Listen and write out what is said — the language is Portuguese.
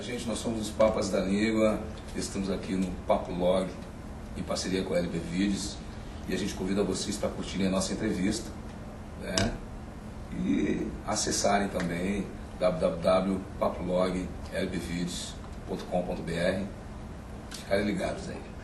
Gente, nós somos os Papas da Língua, estamos aqui no Papo Log, em parceria com a LB Vídeos, e a gente convida vocês para curtirem a nossa entrevista, né? E acessarem também www.papologlbvideos.com.br. Ficarem ligados aí.